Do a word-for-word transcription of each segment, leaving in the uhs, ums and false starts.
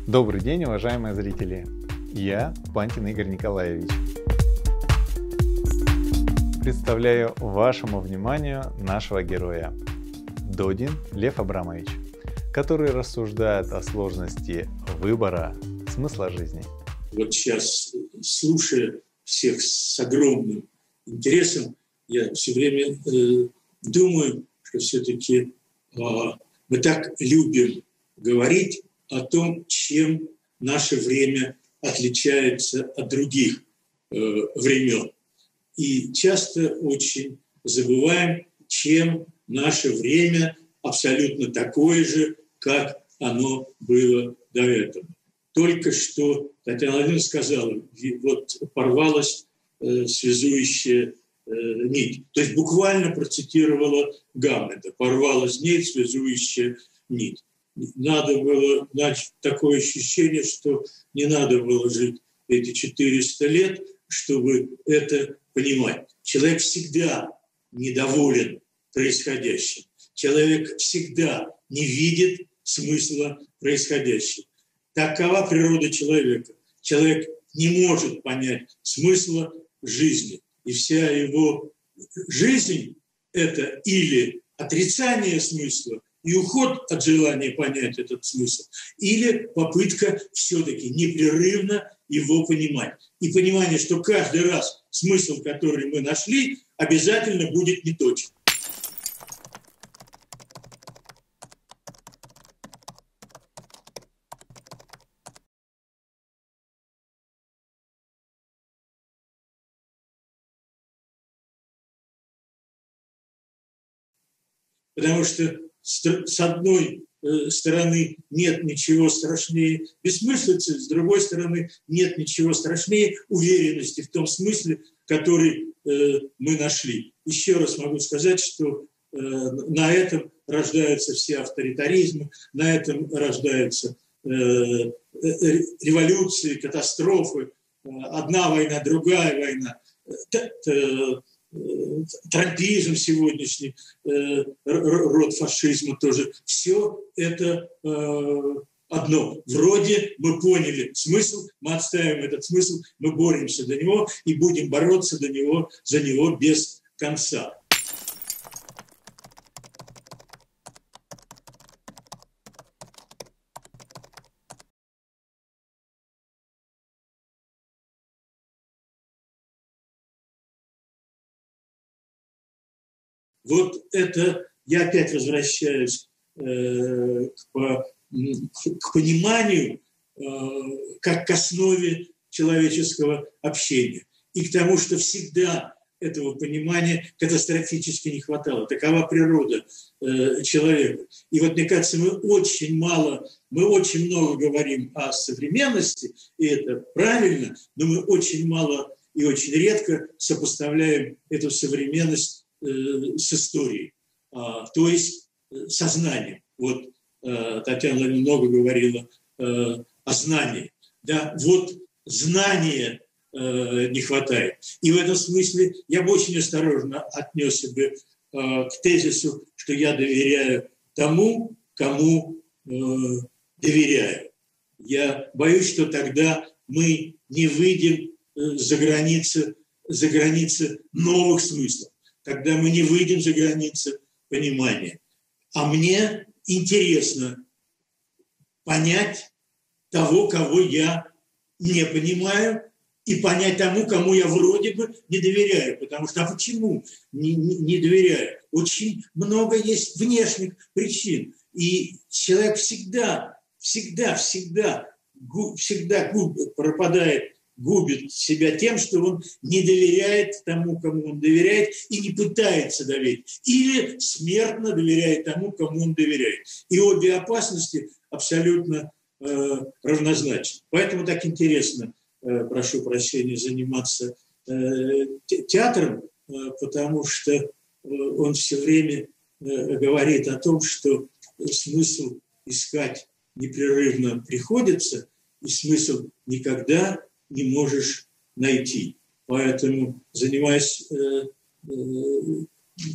Добрый день, уважаемые зрители! Я Пантин Игорь Николаевич. Представляю вашему вниманию нашего героя Додин Лев Абрамович, который рассуждает о сложности выбора смысла жизни. Вот сейчас, слушая всех с огромным интересом, я все время э, думаю, что все-таки э, мы так любим говорить о том, чем наше время отличается от других э, времен. И часто очень забываем, чем наше время абсолютно такое же, как оно было до этого. Только что Татьяна Владимировна сказала, вот порвалась э, связующая э, нить. То есть буквально процитировала Гамлета. Порвалась нить, связующая нить. Надо было, значит, такое ощущение, что не надо было жить эти четыреста лет, чтобы это понимать. Человек всегда недоволен происходящим. Человек всегда не видит смысла происходящего. Такова природа человека. Человек не может понять смысла жизни. И вся его жизнь – это или отрицание смысла и уход от желания понять этот смысл, или попытка все-таки непрерывно его понимать. И понимание, что каждый раз смысл, который мы нашли, обязательно будет неточен. Потому что с одной стороны нет ничего страшнее бессмыслицы, с другой стороны нет ничего страшнее уверенности в том смысле, который мы нашли. Еще раз могу сказать, что на этом рождаются все авторитаризмы, на этом рождаются революции, катастрофы, одна война, другая война, трампизм сегодняшний, э, род фашизма тоже. Все это э, одно. Вроде мы поняли смысл, мы отстаиваем этот смысл, мы боремся за него и будем бороться за него, за него без конца. Вот это, я опять возвращаюсь э, к, к пониманию, э, как к основе человеческого общения. И к тому, что всегда этого понимания катастрофически не хватало. Такова природа э, человека. И вот, мне кажется, мы очень мало, мы очень много говорим о современности, и это правильно, но мы очень мало и очень редко сопоставляем эту современность с историей, то есть сознанием. Вот Татьяна Владимировна много говорила о знании. Да, вот знания не хватает. И в этом смысле я бы очень осторожно отнесся бы к тезису, что я доверяю тому, кому доверяю. Я боюсь, что тогда мы не выйдем за границы, за границы новых смыслов. Когда мы не выйдем за границы понимания. А мне интересно понять того, кого я не понимаю, и понять тому, кому я вроде бы не доверяю. Потому что, а почему не, не, не доверяю? Очень много есть внешних причин. И человек всегда, всегда, всегда, всегда пропадает, губит себя тем, что он не доверяет тому, кому он доверяет, и не пытается доверить. Или смертно доверяет тому, кому он доверяет. И обе опасности абсолютно э, равнозначны. Поэтому так интересно, э, прошу прощения, заниматься э, театром, э, потому что э, он все время э, говорит о том, что смысл искать непрерывно приходится, и смысл никогда не можешь найти. Поэтому, занимаясь э, э,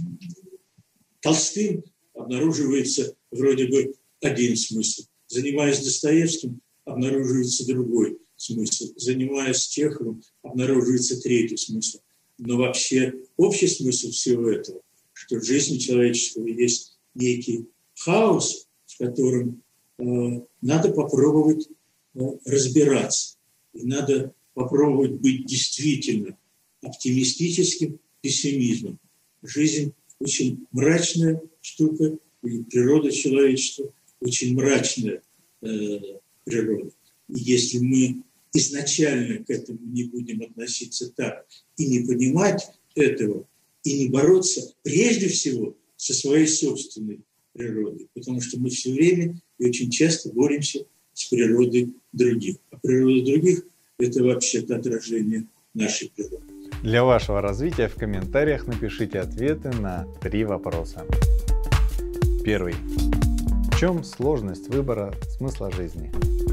Толстым, обнаруживается вроде бы один смысл. Занимаясь Достоевским, обнаруживается другой смысл. Занимаясь Чеховым, обнаруживается третий смысл. Но вообще общий смысл всего этого, что в жизни человеческого есть некий хаос, в котором э, надо попробовать э, разбираться. И надо попробовать быть действительно оптимистическим пессимизмом. Жизнь очень мрачная штука, и природа человечества очень мрачная э, природа. И если мы изначально к этому не будем относиться так, и не понимать этого, и не бороться прежде всего со своей собственной природой, потому что мы все время и очень часто боремся с природой других. А природа других – это вообще-то отражение нашей природы. Для вашего развития в комментариях напишите ответы на три вопроса. Первый. В чем сложность выбора смысла жизни?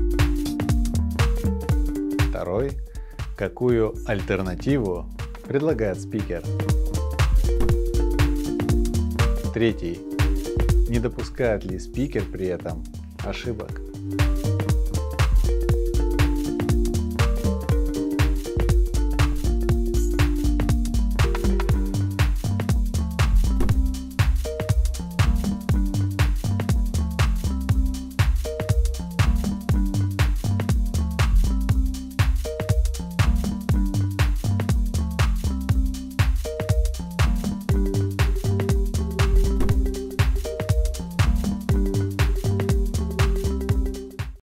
Второй. Какую альтернативу предлагает спикер? Третий. Не допускает ли спикер при этом ошибок?